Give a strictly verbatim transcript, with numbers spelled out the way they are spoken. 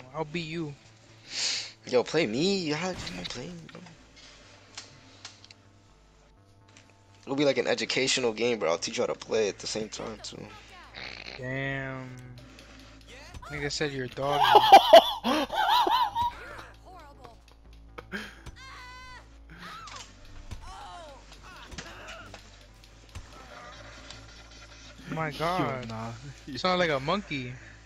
I'll beat you. Yo, play me. How you gonna play me, bro? It'll be like an educational game, bro. I'll teach you how to play at the same time too. Damn. Nigga said you're doggy. Oh my Yo, god. nah. You sound like a monkey.